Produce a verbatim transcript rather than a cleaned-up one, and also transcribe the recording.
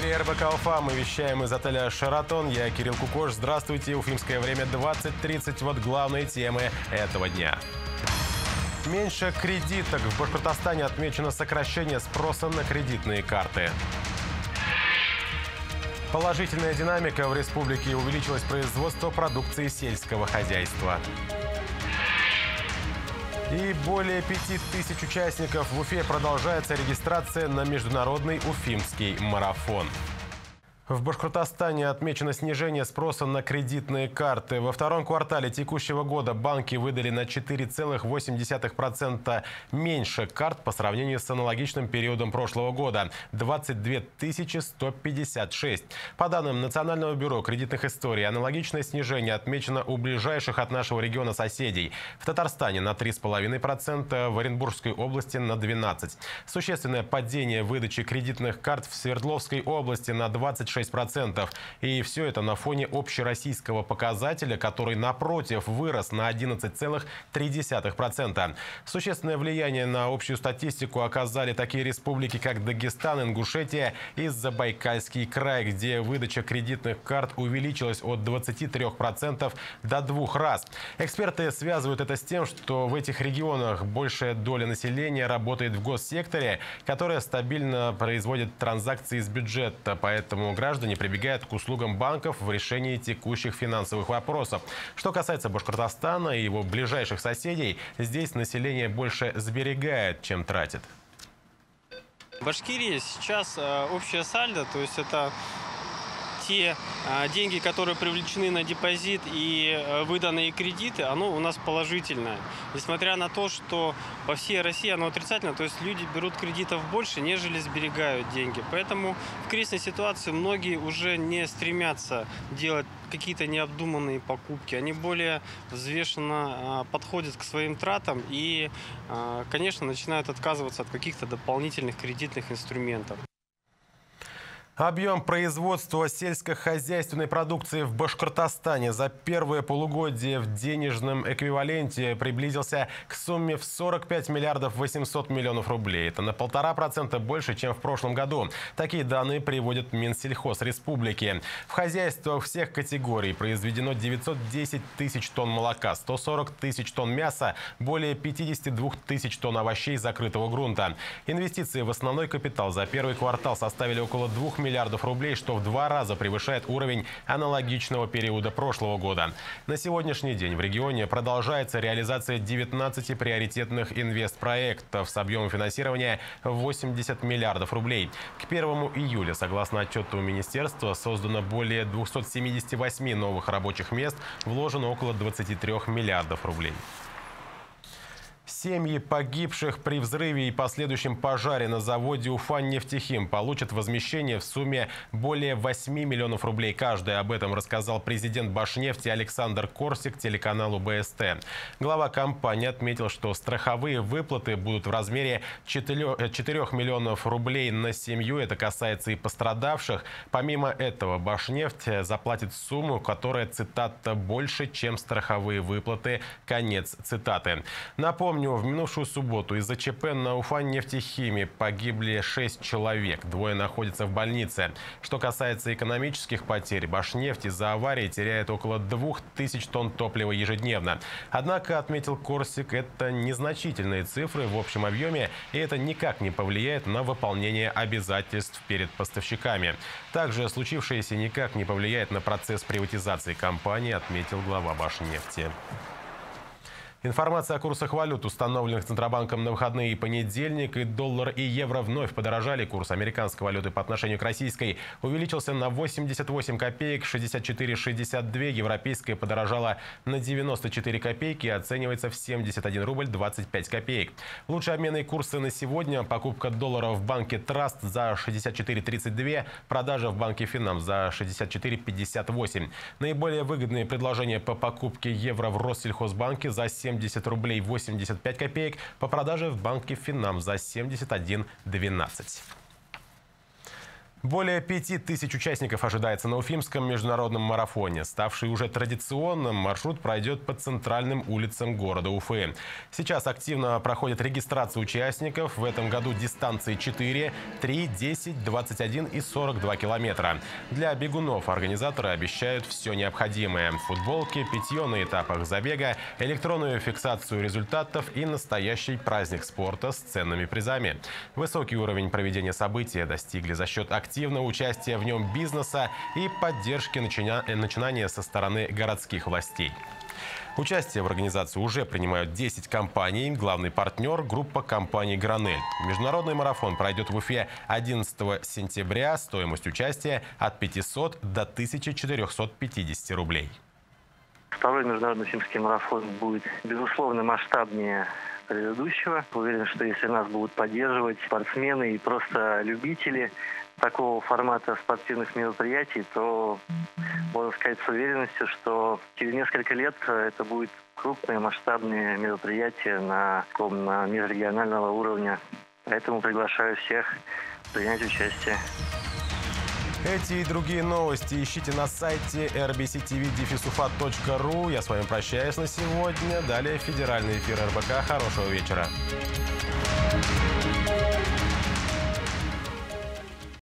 эфире эр бэ ка Уфа. Мы вещаем из отеля «Шератон». Я Кирилл Кукош. Здравствуйте. Уфимское время двадцать тридцать. Вот главные темы этого дня. Меньше кредиток. В Башкортостане отмечено сокращение спроса на кредитные карты. Положительная динамика. В республике увеличилось производство продукции сельского хозяйства. И более пяти тысяч участников. В Уфе продолжается регистрация на международный уфимский марафон. В Башкортостане отмечено снижение спроса на кредитные карты. Во втором квартале текущего года банки выдали на четыре целых восемь десятых процента меньше карт по сравнению с аналогичным периодом прошлого года – двадцать две тысячи сто пятьдесят шесть. По данным Национального бюро кредитных историй, аналогичное снижение отмечено у ближайших от нашего региона соседей. В Татарстане на три целых пять десятых процента, в Оренбургской области на двенадцать процентов. Существенное падение выдачи кредитных карт в Свердловской области на двадцать шесть процентов. И все это на фоне общероссийского показателя, который, напротив, вырос на одиннадцать целых три десятых процента. Существенное влияние на общую статистику оказали такие республики, как Дагестан, Ингушетия и Забайкальский край, где выдача кредитных карт увеличилась от двадцати трёх процентов до двух раз. Эксперты связывают это с тем, что в этих регионах большая доля населения работает в госсекторе, которая стабильно производит транзакции из бюджета, поэтому граждане прибегают к услугам банков в решении текущих финансовых вопросов. Что касается Башкортостана и его ближайших соседей, здесь население больше сберегает, чем тратит. В Башкирии сейчас общая сальдо, то есть это те деньги, которые привлечены на депозит и выданные кредиты, оно у нас положительное. Несмотря на то, что по всей России оно отрицательно, то есть люди берут кредитов больше, нежели сберегают деньги. Поэтому в кризисной ситуации многие уже не стремятся делать какие-то необдуманные покупки. Они более взвешенно подходят к своим тратам и, конечно, начинают отказываться от каких-то дополнительных кредитных инструментов. Объем производства сельскохозяйственной продукции в Башкортостане за первое полугодие в денежном эквиваленте приблизился к сумме в сорок пять миллиардов восемьсот миллионов рублей. Это на полтора процента больше, чем в прошлом году. Такие данные приводит Минсельхоз Республики. В хозяйствах всех категорий произведено девятьсот десять тысяч тонн молока, сто сорок тысяч тонн мяса, более пятидесяти двух тысяч тонн овощей закрытого грунта. Инвестиции в основной капитал за первый квартал составили около двух миллиардов миллиардов рублей, что в два раза превышает уровень аналогичного периода прошлого года. На сегодняшний день в регионе продолжается реализация девятнадцати приоритетных инвестпроектов с объемом финансирования восемьдесят миллиардов рублей. К первому июля, согласно отчету министерства, создано более двухсот семидесяти восьми новых рабочих мест, вложено около двадцати трёх миллиардов рублей. Семьи погибших при взрыве и последующем пожаре на заводе «Уфаннефтехим» получат возмещение в сумме более восьми миллионов рублей каждая. Об этом рассказал президент Башнефти Александр Корсик телеканалу бэ эс тэ. Глава компании отметил, что страховые выплаты будут в размере четырёх миллионов рублей на семью. Это касается и пострадавших. Помимо этого, Башнефть заплатит сумму, которая, цитата, больше, чем страховые выплаты. Конец цитаты. Напомню, в минувшую субботу из-за ЧП на Уфаннефтехиме погибли шесть человек. Двое находятся в больнице. Что касается экономических потерь, Башнефть из-за аварии теряет около двух тысяч тонн топлива ежедневно. Однако, отметил Корсик, это незначительные цифры в общем объеме, и это никак не повлияет на выполнение обязательств перед поставщиками. Также случившееся никак не повлияет на процесс приватизации компании, отметил глава Башнефти. Информация о курсах валют, установленных Центробанком на выходные и понедельник. И доллар, и евро вновь подорожали. Курс американской валюты по отношению к российской увеличился на восемьдесят восемь копеек, шестьдесят четыре шестьдесят два. Европейская подорожала на девяносто четыре копейки и оценивается в семьдесят один рубль двадцать пять копеек. Лучшие обменные курсы на сегодня. Покупка доллара в банке Траст за шестьдесят четыре тридцать два. Продажа в банке Финам за шестьдесят четыре пятьдесят восемь. Наиболее выгодные предложения по покупке евро в Россельхозбанке за семьдесят рублей восемьдесят пять копеек, по продаже в банке Финам за семьдесят один двенадцать. Более пяти тысяч участников ожидается на Уфимском международном марафоне. Ставший уже традиционным, маршрут пройдет по центральным улицам города Уфы. Сейчас активно проходит регистрация участников. В этом году дистанции четыре, три, десять, двадцать один и сорок два километра. Для бегунов организаторы обещают все необходимое. Футболки, питье на этапах забега, электронную фиксацию результатов и настоящий праздник спорта с ценными призами. Высокий уровень проведения события достигли за счет активного участия в нем бизнеса и поддержки начина... начинания со стороны городских властей. Участие в организации уже принимают десять компаний. Главный партнер – группа компаний «Гранель». Международный марафон пройдет в Уфе одиннадцатого сентября. Стоимость участия от пятисот до тысячи четырёхсот пятидесяти рублей. Второй международный уфимский марафон будет, безусловно, масштабнее предыдущего. Уверен, что если нас будут поддерживать спортсмены и просто любители такого формата спортивных мероприятий, то можно сказать с уверенностью, что через несколько лет это будет крупное масштабное мероприятие на, на межрегионального уровня. Поэтому приглашаю всех принять участие. Эти и другие новости ищите на сайте эр би си ти ви дефис уфа точка ру. Я с вами прощаюсь на сегодня. Далее федеральный эфир эр бэ ка. Хорошего вечера.